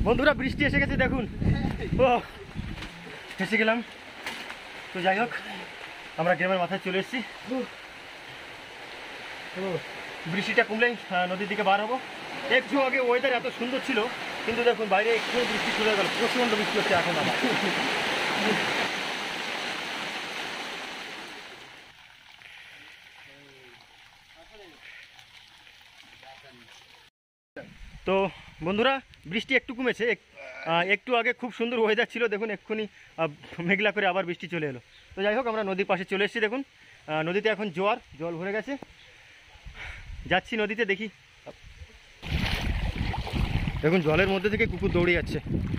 বন্ধুরা বৃষ্টি এসে গেছে দেখুন, ও ফেসে গেলাম। তো যাই হোক, আমরা গ্রামের মাথায় চলে এসেছি। বৃষ্টিটা কমলেই নদীর দিকে বার হবো। একটু আগে ওয়েদার এত সুন্দর ছিল, কিন্তু দেখুন বাইরে একটু বৃষ্টি শুরু হয়ে গেল, প্রচণ্ড বৃষ্টি হচ্ছে এখন আবার। তো বন্ধুরা বৃষ্টি একটু কমেছে, একটু আগে খুব সুন্দর ওয়েদার ছিল, দেখুন এক্ষুনি মেঘলা করে আবার বৃষ্টি চলে এলো। তো যাই হোক, আমরা নদীর পাশে চলে এসেছি। দেখুন নদীতে এখন জল ভরে গেছে, যাচ্ছি নদীতে, দেখি। দেখুন জলের মধ্যে থেকে কুকুর দৌড়ে যাচ্ছে।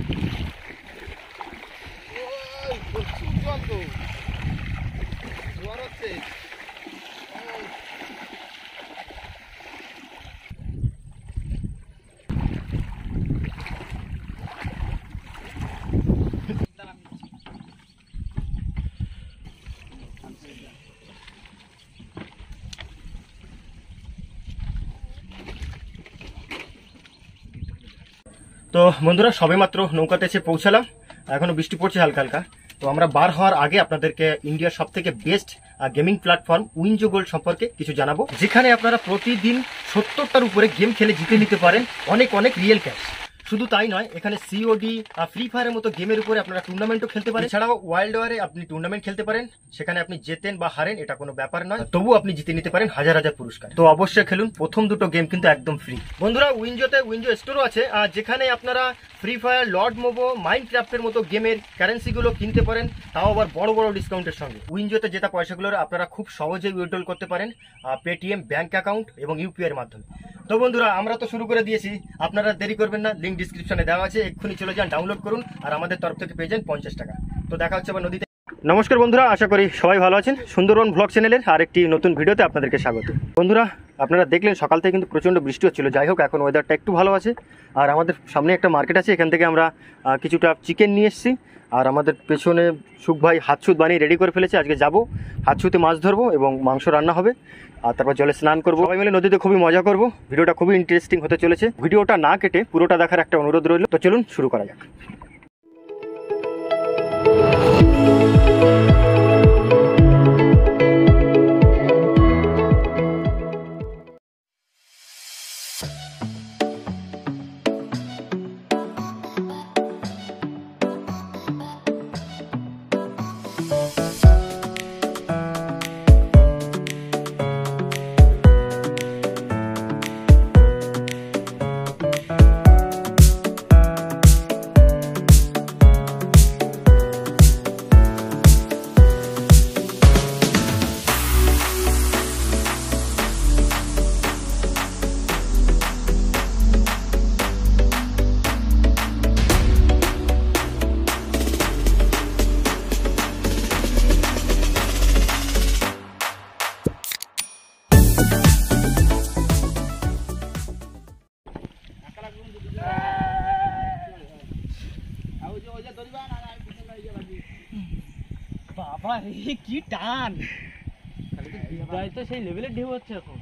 তো বন্ধুরা সবে মাত্র নৌকাতে এসে পৌঁছালাম, এখনো বৃষ্টি পড়ছে হালকা হালকা। তো আমরা বার হওয়ার আগে আপনাদেরকে ইন্ডিয়ার সব থেকে best gaming platform WinZO gold সম্পর্কে কিছু জানাবো, যেখানে আপনারা প্রতিদিন 70টার উপরে গেম খেলে জিতে নিতে পারেন অনেক রিয়েল ক্যাশ। শুধু তাই নয়, এখানে সিওডি ফ্রি ফায়ারের মতো গেমের উপরে আপনারা টুর্নামেন্টও খেলতে পারেন। এছাড়াও ওয়াইল্ড ওয়ারে আপনি টুর্নামেন্ট খেলতে পারেন, সেখানে আপনি জেতেন বা হারেন এটা কোনো ব্যাপার নয়, তবু আপনি জিতে নিতে পারেন হাজার পুরস্কার। তো অবশ্যই খেলুন, প্রথম দুটো গেম কিন্তু একদম ফ্রি। বন্ধুরা উইনজো স্টোরও আছে, যেখানে আপনারা ফ্রি ফায়ার, লর্ড মোবো, মাইনক্রাফটের মতো গেমের কারেন্সিগুলো কিনতে পারেন, তাও আবার বড় ডিসকাউন্টের সঙ্গে। উইনজোতে জেতা পয়সাগুলো আপনারা খুব সহজেই উইথড্রল করতে পারেন পেটিএম ব্যাংক অ্যাকাউন্ট এবং ইউপিআই এর মাধ্যমে। তো বন্ধুরা আমরা তো শুরু করে দিয়েছি, আপনারা দেরি করবেন না, লিঙ্ক ডিসক্রিপশনে দেওয়া আছে, এক্ষুনি চলে যান, ডাউনলোড করুন, আর আমাদের তরফ থেকে পেয়ে যান 50 টাকা। তো দেখা হচ্ছে আবার নদীতে। নমস্কার বন্ধুরা, আশা করি সবাই ভালো আছেন। সুন্দরবন ব্লগ চ্যানেলের আরেকটি নতুন ভিডিওতে আপনাদেরকে স্বাগত। বন্ধুরা আপনারা দেখলেন সকাল থেকে কিন্তু প্রচণ্ড বৃষ্টি হচ্ছিল, যাই হোক এখন ওয়েদারটা একটু ভালো আছে। আর আমাদের সামনে একটা মার্কেট আছে, এখান থেকে আমরা কিছুটা চিকেন নিয়ে এসেছি, আর আমাদের পেছনে সুখ ভাই হাতছুত বানিয়ে রেডি করে ফেলেছে। আজকে যাবো হাতছুতে মাছ ধরবো এবং মাংস রান্না হবে, আর তারপর জলে স্নান করবো, সবাই মিলে নদীতে খুবই মজা করবো। ভিডিওটা খুবই ইন্টারেস্টিং হতে চলেছে, ভিডিওটা না কেটে পুরোটা দেখার একটা অনুরোধ রইল। তো চলুন শুরু করা যাক। বাবা রে কি টান, তো সেই লেভেলের ঢেউ হচ্ছে এখন।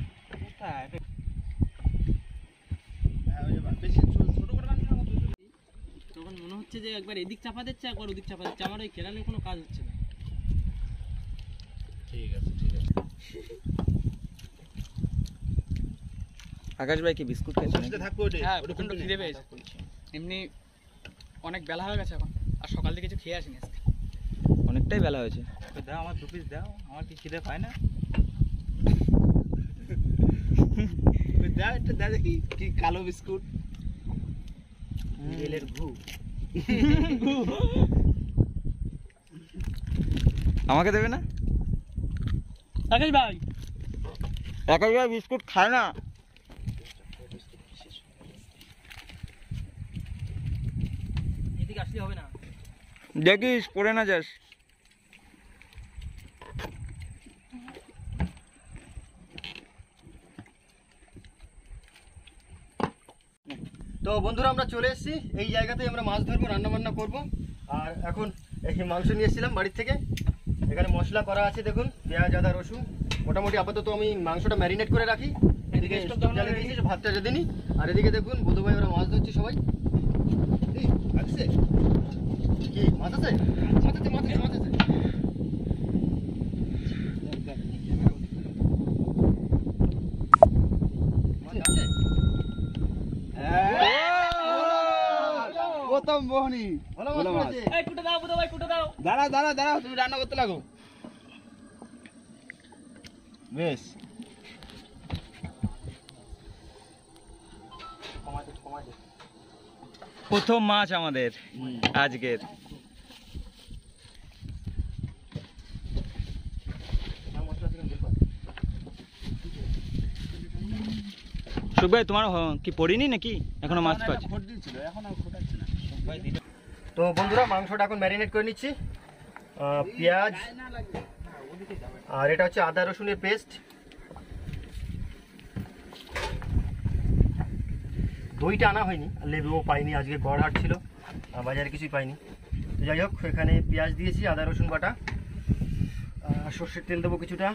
তখন মনে হচ্ছে যে একবার এদিক চাপা দিচ্ছে, একবার ওদিক চাপা দিচ্ছে, আমার ওই কেরালে কোনো কাজ হচ্ছে না। ঠিক আছে আকাশ ভাই কি বিস্কুট খেয়েছেন? হ্যাঁ প্রচন্ড খিদে পেয়েছে, এমনি অনেক বেলা হয়ে গেছে এখন, আর সকাল থেকে কিছু খেয়ে আসিনি আজকে, অনেকটাই বেলা হয়েছে। দাও আমার 2 পিস দাও, আমার কি খিদে পায় না। দাও একটা দাও দেখি, কি কালো বিস্কুট, এলের ঘু। আমাকে দেবে না? আকাশ ভাই বিস্কুট খায় না। এদিকে আসলে হবে না, দেখিস পড়ে না যাস। তো বন্ধুরা আমরা চলে এসেছি, এই জায়গাতেই আমরা মাছ ধরবো, রান্নাবান্না করবো। আর এখন এই মাংস নিয়ে এসেছিলাম বাড়ির থেকে, এখানে মশলা করা আছে, দেখুন পেঁয়াজ, আদা, রসুন, মোটামুটি আপাতত আমি মাংসটা ম্যারিনেট করে রাখি। এদিকে স্টোভ জ্বালিয়ে দিয়েছি, ভাতটা রেঁধে নিই। আর এদিকে দেখুন বধু ভাই ওরা মাছ ধরছে সবাই। এই, আসছে? কি মাছ আছে? মাছ আছে, মাছ আছে, মাছ আছে। মাছ আছে? প্রথম মোহনী ভালো মাছ পড়েছে। এই কুটে দাও বুধ ভাই, কুটে দাও। দাঁড়াও দাঁড়াও দাঁড়াও, তুমি রান্না করতে লাগো। বেশ, প্রথম মাছ আমাদের আজকের। সুখ ভাই তোমার কি পড়িনি নাকি এখনো মাছ পাচ্ছি? খোট দিয়েছিল, এখন আর খোটাচ্ছে না। তো বন্ধুরা মাংসটা এখন ম্যারিনেট করে নিচ্ছি। পেঁয়াজ আর এটা হচ্ছে আদা রসুনের পেস্ট। দইটা আনা হয়নি, লেবুও পাইনি, আজকে গড় হাট ছিল, বাজারে কিছুই পাইনি। তো যাই হোক, এখানে পেঁয়াজ দিয়েছি, আদা রসুন বাটা, সর্ষের তেল দেবো কিছুটা,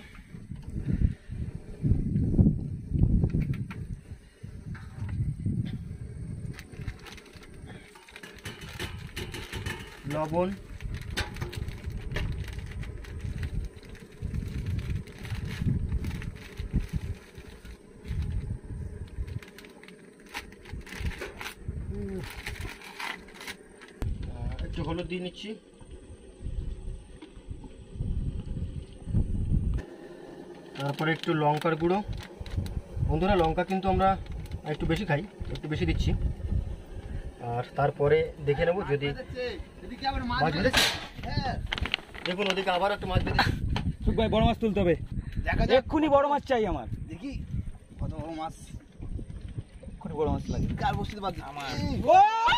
লবণ, একটু হলুদ দিয়ে নিচ্ছি, তারপরে একটু লঙ্কার গুঁড়ো। বন্ধুরা লঙ্কা কিন্তু আমরা একটু বেশি খাই, একটু বেশি দিচ্ছি। আর তারপরে দেখে নেবো যদি এদিকে আবার মাছ মাছ বেঁধেছে। হ্যাঁ, দেখুন ওদিকে আবার একটা মাছ বেঁধেছে। সুখ ভাই বড় মাছ তুলতে হবে, দেখা যাক। এক্ষুনি বড় মাছ চাই আমার, দেখি কত বড় মাছ। এক্ষুনি বড় মাছ লাগে কার বসতে পারছি আমার ও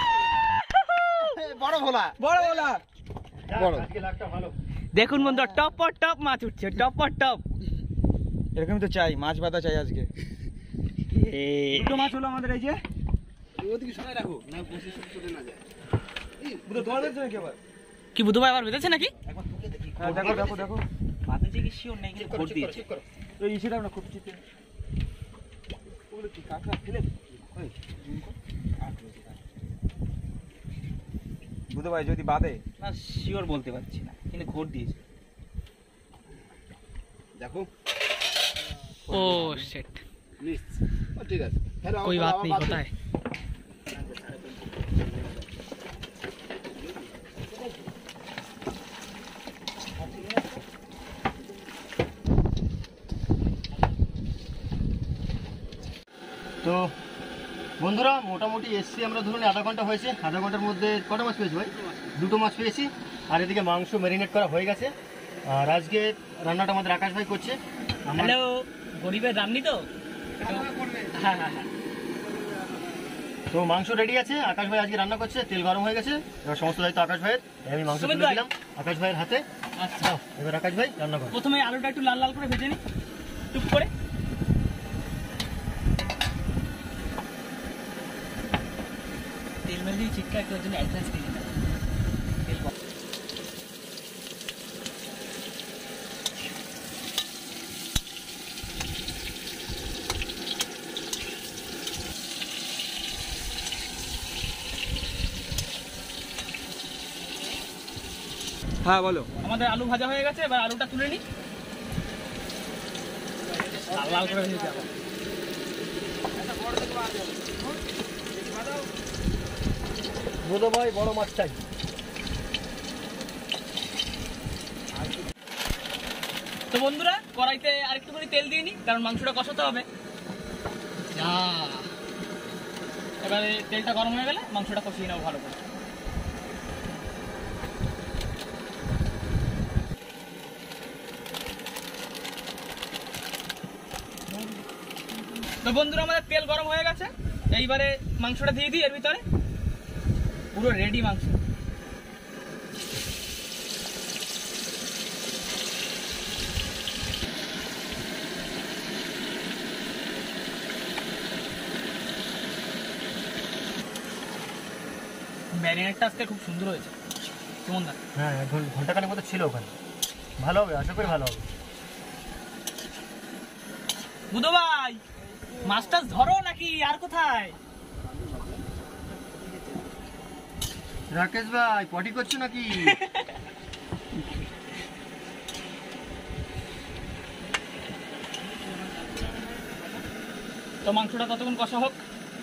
বড় ভোলা। বড় বড় বড় আজকে লাখটা ভালো। দেখুন বন্ধু, টপ পর টপ মাছ উঠছে, টপ পর টপ। এরকমই তো চাই, মাছ বাতা চাই আজকে। দুটো মাছ হলো আমাদের, এই যে ওদিকে সরাই রাখো, না বসে চলে না যায়। দুটো তোমার বেঁচে নাকি আবার? কি বুধ ভাই আবার বেঁধেছে নাকি? একবার তুলে দেখি। হ্যাঁ, দেখো দেখো দেখো, বাঁধেছে কি শিওর নেই, কিন্তু খোট দিয়েছে। ঠিক করো। ওই ইসেটা না খুব চিপে ওগুলো কি কাঁকড়া ফেলে ওই বুধ ভাই যদি বাদে না শিওর বলতে পারছি না, কিন্তু খোট দিয়েছে। দেখো ও শিট, মিস। ঠিক আছে, হ্যালো, कोई बात नहीं, होता है। তো বন্ধুরা মোটামুটি এসছি আমরা, ধরুন আধা ঘন্টা হয়েছে। আধা ঘন্টার মধ্যে কটা মাছ পেয়েছি ভাই? দুটো মাছ পেয়েছি। আর এদিকে মাংস ম্যারিনেট করা হয়ে গেছে। আর আজকে রান্নাটা আমাদের আকাশ ভাই করছে। হ্যালো, গরিবের রান্নি তো। হ্যাঁ হ্যাঁ হ্যাঁ, তো মাংস রেডি আছে, আকাশ ভাই আজকে রান্না করছে, তেল গরম হয়ে গেছে। এবার সমস্ত দায়িত্ব আকাশ ভাইয়ের। আমি মাংস সুমিত তুলে ভাই। দিলাম আকাশ ভাইয়ের হাতে। আচ্ছা। নাও, এবার আকাশ ভাই রান্না করো। প্রথমে আলুটা একটু লাল লাল করে ভেজে নি, টুক করে। তেল মেল দিয়ে চিটকা একটু ওর জন্য অ্যাডভান্স দিয়ে দিলাম। তেল কম। হ্যাঁ বলো। আমাদের আলু ভাজা হয়ে গেছে, এবার আলুটা তুলে নি, লাল লাল করে ভেজে যাবো। বোধ ভাই বড় মাছ চাই। তো বন্ধুরা কড়াইতে আরেকটু করে তেল দিয়ে নি, কারণ মাংসটা কষাতে হবে। এবারে তেলটা গরম হয়ে গেলে মাংসটা কষিয়ে নেবো ভালো করে। তো বন্ধুরা আমাদের তেল গরম হয়ে গেছে, এইবারে মাংসটা দিয়ে দিই এর ভিতরে। পুরো রেডি মাংস। ম্যারিনেটটা আজকে খুব সুন্দর হয়েছে, কেমন না? হ্যাঁ ঘন্টাখানেক মতো ছিল ওখানে। ভালো হবে, আশা করি ভালো হবে। বুধো ভাই মাছটা ধরো নাকি আর কোথায়? রাকেশ ভাই পটি করছো নাকি? তো মাংসটা ততক্ষণ কষা হোক।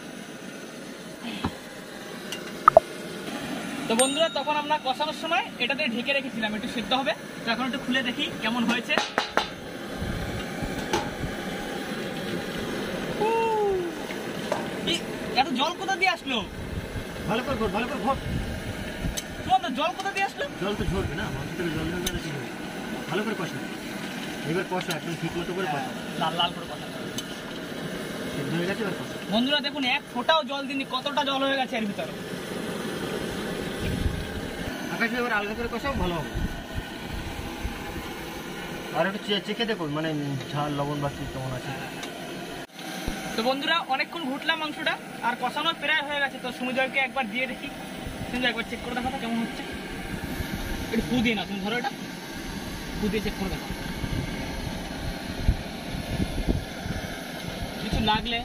তো বন্ধুরা তখন আমরা কষানোর সময় এটাতে ঢেকে রেখেছিলাম, একটু সিদ্ধ হবে। তো এখন একটু খুলে দেখি কেমন হয়েছে। এত জল কোথা দিয়ে আসলো? ভালো করে ভর, ভালো করে ভর। তোমাদের জল কোথা দিয়ে আসলো? জল তো ঝরবে না, মাংস থেকে জল ঝরবে না, কি হবে? ভালো করে কষা, এবার কষা একদম ঠিক মতো করে কষা। লাল লাল করে কষা। সিদ্ধ হয়ে গেছে, এবার কষা। বন্ধুরা দেখুন এক ফোঁটাও জল দিনই, কতটা জল হয়ে গেছে এর ভিতরে। আকাশ ভাই এবার আলাদা করে কষাও, ভালো হবে। আর একটু চেখে দেখুন মানে ঝাল লবণ বা কি কেমন আছে। তো বন্ধুরা অনেকক্ষণ ঘুটলাম মাংসটা, আর কষানো প্রায় হয়ে গেছে। তো সুমিজয়কে একবার দিয়ে দেখি, সুমিজয় একবার চেক করে দেখো তো কেমন হচ্ছে। একটু ফু দিয়ে না, তুমি ধরো এটা, ফু দিয়ে চেক করে দেখো। কিছু লাগলে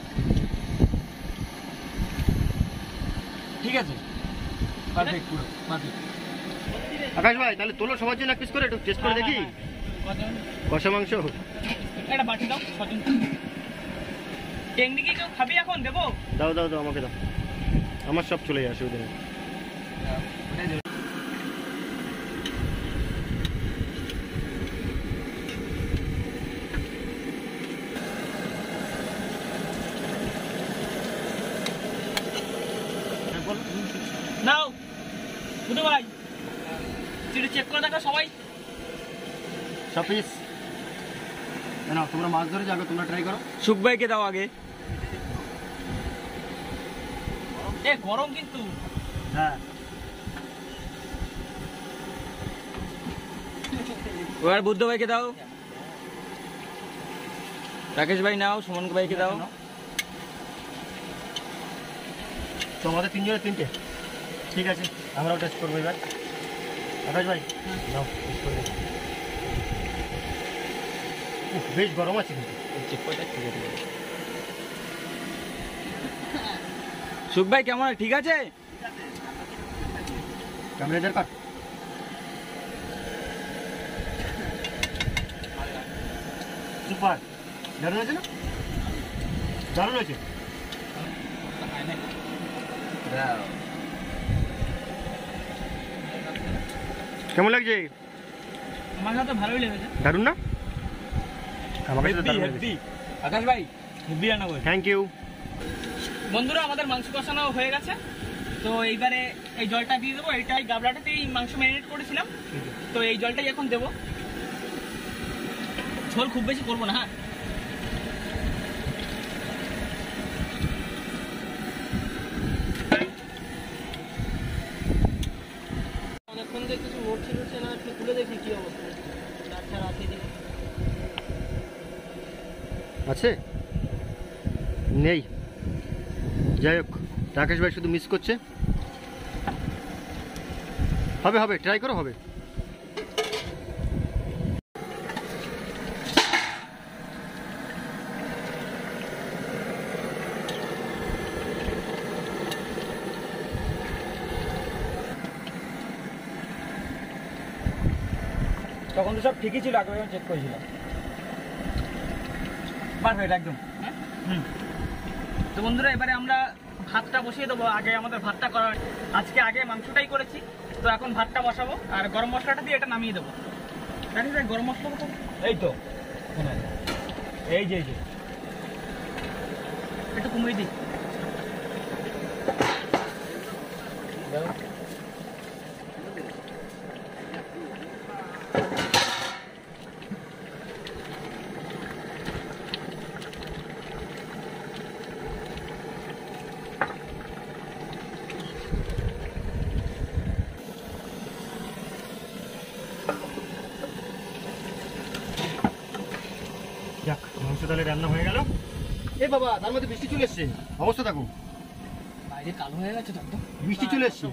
ঠিক আছে, পারফেক্ট, পুরো পারফেক্ট। আকাশ ভাই তাহলে তোলো সবার জন্য এক পিস করে, একটু টেস্ট করে দেখি। কষা মাংস একটা বাটি দাও, সচেন টেংনি কি কেউ খাবি এখন দেবো? দাও দাও দাও, আমাকে দাও, আমার সব চলে আসে ওদের। নাও বুধু ভাই, তুই চেক করে দেখো সবাই। সব পিস না, তোমরা মাছ ধরে যাবে, তোমরা ট্রাই করো। সুখ ভাইকে দাও আগে। এ গরম কিন্তু। হ্যাঁ এবার বুদ্ধ ভাইকে দাও, রাকেশ ভাই নাও, সুমন ভাইকে দাও। তো আমাদের তিনজনের তিনটে, ঠিক আছে আমরাও টেস্ট করবো এবার। আকাশ ভাই নাও টেস্ট করে দেখি। বেশ গরম আছে কিন্তু। সুখ ভাই কেমন, ঠিক আছে? ক্যামেরা কাট। সুপার, দারুণ হয়েছে না? দারুণ হয়েছে। কেমন লাগছে? আমার কাছে ভালোই লেগেছে। দারুণ না? আমার কাছে দারুণ লেগেছে। আকাশ ভাই হেব্বি রান্না করে। Thank you. বন্ধুরা আমাদের মাংস কষানো হয়ে গেছে। তো এইবারে এই জলটা দিয়ে দেবো, এইটাই গাবলাটাতেই মাংস ম্যারিনেট করেছিলাম। তো এই জলটাই এখন দেবো, ঝোল খুব বেশি করবো না। হ্যাঁ অনেকক্ষণ থেকে কিছু নড়ছে নড়ছে না, একটু তুলে দেখি কি অবস্থা। আচ্ছা রাতে দেখি আছে নেই, যাই হোক রাকেশ ভাই শুধু মিস করছে। হবে হবে, ট্রাই করো, হবে। তখন তো সব ঠিকই ছিল, আগে আমি চেক করেছিলাম। পারফেক্ট একদম। তো বন্ধুরা এবারে আমরা ভাতটা বসিয়ে দেবো। আগে আমাদের ভাতটা করা, আজকে আগে মাংসটাই করেছি। তো এখন ভাতটা বসাবো আর গরম মশলাটা দিয়ে এটা নামিয়ে দেবো। জানিস ভাই গরম মশলা কত? এই তো এই যে একটু কমিয়ে দিই। যাক মাংস তাহলে রান্না হয়ে গেল। এ বাবা তার মধ্যে বৃষ্টি চলে এসছে, অবস্থা থাকো। বাইরে কালো হয়ে গেছে তো একদম। বৃষ্টি চলে এসছে।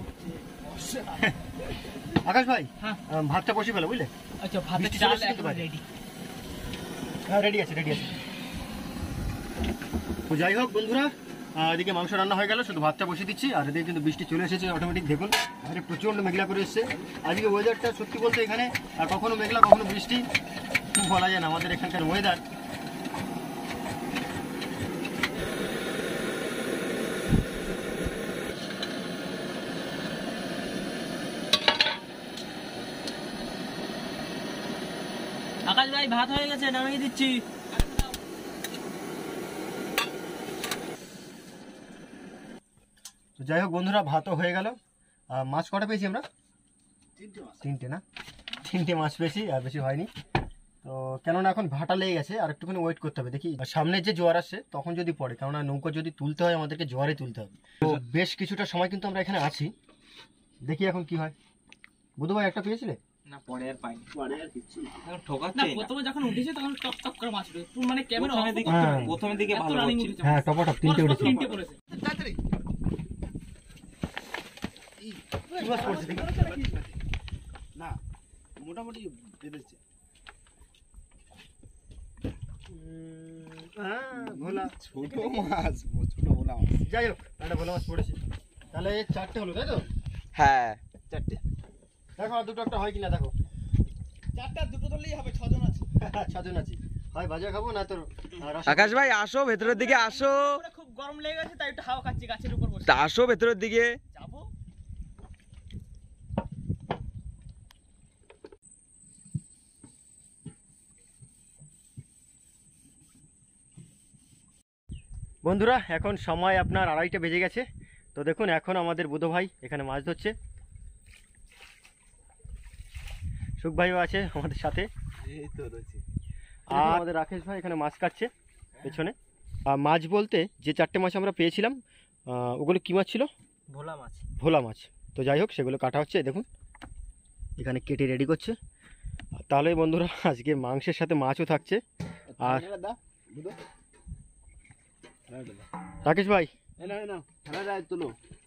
আকাশ ভাই হ্যাঁ। ভাতটা বসে ফেলো বুঝলে। আচ্ছা ভাতের বৃষ্টি চাল চলে এসছে কিন্তু একদম বাইরে। রেডি। হ্যাঁ রেডি আছে, রেডি আছে। তো যাই হোক বন্ধুরা, এদিকে মাংস রান্না হয়ে গেল, শুধু ভাতটা বসিয়ে দিচ্ছি। আর এদিকে কিন্তু বৃষ্টি চলে এসেছে অটোমেটিক, দেখুন আরে প্রচণ্ড মেঘলা করে এসছে আজকে ওয়েদারটা। সত্যি বলতে এখানে কখনো মেঘলা কখনো বৃষ্টি, বলা যায় না আমাদের এখানকার ওয়েদার। আকাশ ভাই ভাত হয়ে গেছে, নামিয়ে দিচ্ছি। তো যাই হোক বন্ধুরা, ভাতও হয়ে গেল। মাছ কটা পেয়েছি আমরা? তিনটে না, তিনটে মাছ পেয়েছি, আর বেশি হয়নি। তো কেননা এখন ভাটা লেগে গেছে, আর একটুখানি ওয়েট করতে হবে, দেখি সামনে যে জোয়ার আসছে তখন যদি পড়ে, কেননা নৌকো যদি তুলতে হয় আমাদেরকে জোয়ারে তুলতে হবে। তো বেশ কিছুটা সময় কিন্তু আমরা এখানে আছি, দেখি এখন কি হয়। বুধু ভাই একটা পেয়েছিলে? না, পরে আর পাইনি। পরে আর কিচ্ছু না। এখন ঠোকাচ্ছে না, প্রথমে যখন উঠেছে তখন টপ টপ করে মাছ উঠে, মানে ক্যামেরা প্রথমের দিকে হ্যাঁ। প্রথমের দিকে ভালো রানিং হচ্ছে। উঠেছে। হ্যাঁ, টপাটপ তিনটে উঠেছে। তিনটে পড়েছে। তাড়াতাড়ি। কি মাছ পড়ছে দেখি? না, মোটামুটি বেঁধেছে। ভোলা। ছোট মাছ, ছোট ভোলা মাছ। যাই হোক, একটা ভোলা মাছ পড়েছে। তাহলে চারটে হলো, তাই তো? হ্যাঁ, চারটে। দেখো আর দুটো একটা হয় কিনা দেখো। চারটা দুটো ধরলেই হবে, 6 জন আছে। 6 জন আছি, হয় ভাজা খাবো না তোর আকাশ ভাই আসো ভেতরের দিকে, আসো উপরে খুব গরম লেগে গেছে, তাই একটু হাওয়া খাচ্ছি গাছের উপর বসে। তা আসো ভেতরের দিকে। যাবো। বন্ধুরা, এখন সময় আপনার 2:30 বেজে গেছে। তো দেখুন এখন আমাদের বুধ ভাই এখানে মাছ ধরছে, সুখ ভাইও আছে আমাদের সাথে, এই তো রয়েছে। আর আমাদের রাকেশ ভাই এখানে মাছ কাটছে পেছনে। মাছ বলতে যে 4টে মাছ আমরা পেয়েছিলাম, ওগুলো কি মাছ ছিল? ভোলা মাছ। ভোলা মাছ। তো যাই হোক, সেগুলো কাটা হচ্ছে, দেখুন এখানে কেটে রেডি করছে। তাহলে বন্ধুরা আজকে মাংসের সাথে মাছও থাকছে। আর দা, বুঝো? দা। রাকেশ ভাই এই নাও, থালাটা তুলো।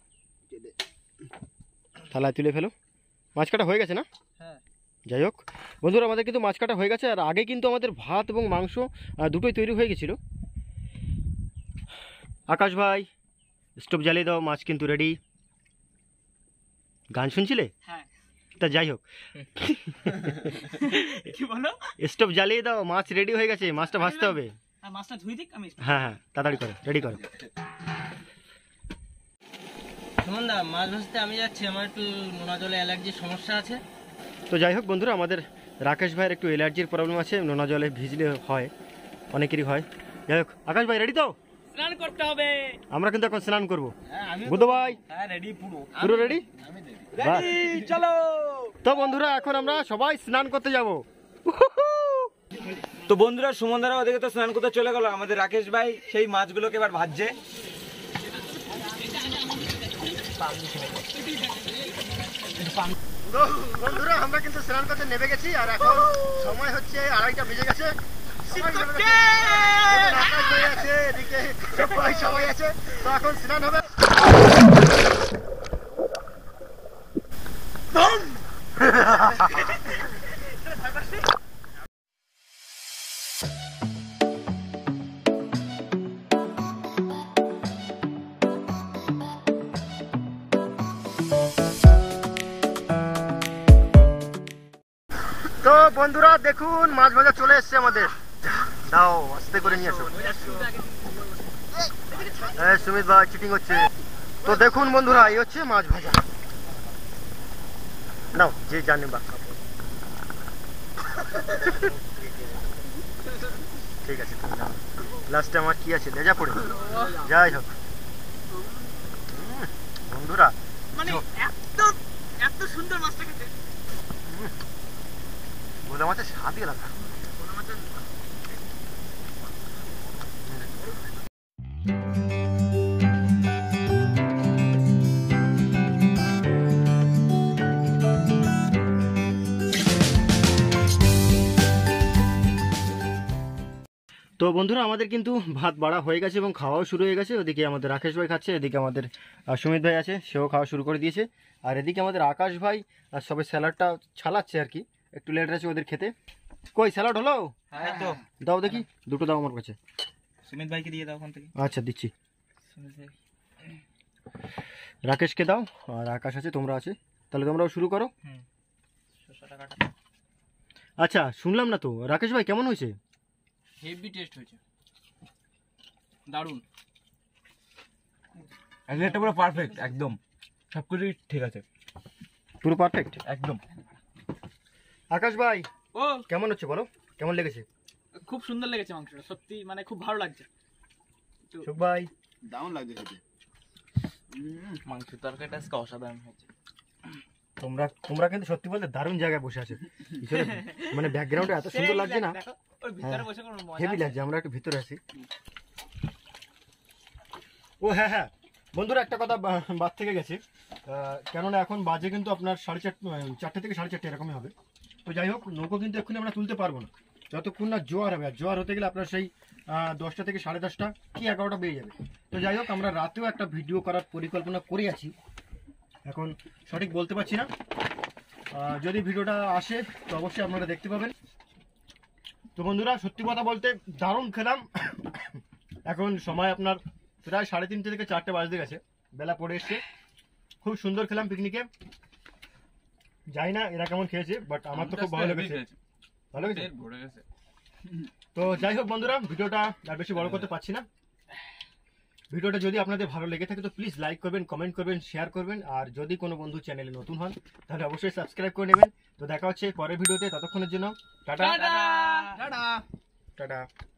থালায় তুলে ফেলো। মাছ কাটা হয়ে গেছে না? হ্যাঁ। যাই হোক বন্ধুরা, আমাদের কিন্তু মাছ কাটা হয়ে গেছে। আর আগে কিন্তু আমাদের ভাত এবং মাংস দুটোই তৈরি হয়ে গেছিলো। আকাশ ভাই স্টোভ জ্বালিয়ে দাও, মাছ কিন্তু রেডি। গান শুনছিলে? হ্যাঁ। তা যাই হোক, কি বলো? স্টোভ জ্বালিয়ে দাও, মাছ রেডি হয়ে গেছে, মাছটা ভাজতে হবে। আর মাছটা ধুই দিক আমি। হ্যাঁ হ্যাঁ, তাড়াতাড়ি করো, রেডি করো। সুমনদা, মাছ ভাজতে আমি যাচ্ছি, আমার একটু নোনা জলে অ্যালার্জির সমস্যা আছে। তো যাই হোক বন্ধুরা, আমাদের রাকেশ ভাইয়ের একটু অ্যালার্জির প্রবলেম আছে, নোনা জলে ভিজলে হয়, অনেকেরই হয়। যাই হোক, আকাশ ভাই রেডি তো? স্নান করতে হবে। আমরা কিন্তু এখন স্নান করবো। হ্যাঁ, আমি বুধ ভাই হ্যাঁ রেডি পুরো। পুরো রেডি? বাহ। চলো। তো বন্ধুরা, এখন আমরা সবাই স্নান করতে যাব। তো বন্ধুরা, সুমনদারা ওদিকে তো স্নান করতে চলে গেল, আমাদের রাকেশ ভাই সেই মাছগুলোকে এবার ভাজছে। তো বন্ধুরা, আমরা কিন্তু স্নান করতে নেমে গেছি, আর এখন সময় হচ্ছে 2:30 বেজে গেছে। সবাই নেমে গেছে। এদিকে আকাশ ভাই আছে, এদিকে সবাই আছে। তো এখন স্নান হবে। তো বন্ধুরা দেখুন, মাছ ভাজা চলে এসছে আমাদের। দাও আস্তে করে নিয়ে আসো। সুমিত ভাই চিটিং হচ্ছে। তো দেখুন বন্ধুরা, এই হচ্ছে মাছ ভাজা। নাও, যে জানে বা ঠিক আছে। লাস্টে আমার কি আছে, লেজা পড়ে। যাই হোক বন্ধুরা, মানে এত সুন্দর মাছটা খেতে। ভোলা মাছের স্বাদই আলাদা। তো বন্ধুরা, আমাদের কিন্তু ভাত বাড়া হয়ে গেছে এবং খাওয়াও শুরু হয়ে গেছে। ওদিকে আমাদের রাকেশ ভাই খাচ্ছে, এদিকে আমাদের সুমিত ভাই আছে, সেও খাওয়া শুরু করে দিয়েছে। আর এদিকে আমাদের আকাশ ভাই আর সবে স্যালাডটা ছালাচ্ছে আর কি, একটু লেট আছে ওদের খেতে। কই স্যালাড হলো? হ্যাঁ তো দাও দেখি, দুটো দাও আমার কাছে। সুমিত ভাইকে দিয়ে দাও ওখান থেকে। আচ্ছা দিচ্ছি। সুমিত ভাই রাকেশকে দাও, আর আকাশ আছে, তোমরা আছে, তাহলে তোমরাও শুরু করো। শসাটা কাটা। আচ্ছা শুনলাম না তো, রাকেশ ভাই কেমন হয়েছে? হেভি টেস্ট হয়েছে, দারুণ। এটা পুরো পারফেক্ট, একদম সবকিছুই ঠিক আছে, পুরো পারফেক্ট একদম। আকাশ ভাই ও কেমন হচ্ছে বলো, কেমন লেগেছে? খুব সুন্দর লেগেছে মাংসটা, সত্যি মানে খুব ভালো লাগছে। সুখ ভাই দারুণ লাগছে খেতে। মাংসের তরকারিটা আজকে অসাধারণ হয়েছে। তোমরা কিন্তু সত্যি বলতে দারুণ জায়গায় বসে আছে, মানে ব্যাকগ্রাউন্ডে এত সুন্দর লাগছে না, দেখো, ওর ভিতরে বসে কোনো মজা হেভি আছে? লাগছে। আমরা একটু ভিতরে আছি। ও হ্যাঁ হ্যাঁ বন্ধুরা, একটা কথা বাদ থেকে গেছে, কেননা এখন বাজে কিন্তু আপনার 4:30 থেকে 4:30 এরকমই হবে। তো যাই হোক, নৌকো কিন্তু এক্ষুনি আমরা তুলতে পারবো না যতক্ষণ না জোয়ার হবে, আর জোয়ার হতে গেলে আপনার সেই 10টা থেকে 10:30 কি 11টা বেজে যাবে। তো যাই হোক, আমরা রাতেও একটা ভিডিও করার পরিকল্পনা করে আছি, এখন সঠিক বলতে পারছি না। যদি ভিডিওটা আসে তো অবশ্যই আপনারা দেখতে পাবেন। তো বন্ধুরা সত্যি কথা বলতে দারুণ খেলাম। এখন সময় আপনার প্রায় 3:30 থেকে 4টে বাজতে গেছে, বেলা পড়ে এসছে। খুব সুন্দর খেলাম পিকনিকে, জানি না এরা কেমন খেয়েছে, বাট আমার তো খুব ভালো লেগেছে। ভালো লেগেছে। তো যাই হোক বন্ধুরা, ভিডিওটা আর বেশি বড় করতে পারছি না। ভিডিওটা যদি আপনাদের ভালো লেগে থাকে তো প্লিজ লাইক করবেন, কমেন্ট করবেন, শেয়ার করবেন, আর যদি কোনো বন্ধু চ্যানেলে নতুন হন তাহলে অবশ্যই সাবস্ক্রাইব করে নেবেন। তো দেখা হচ্ছে পরের ভিডিওতে, ততক্ষণের জন্য টাটা টাটা। টাটা।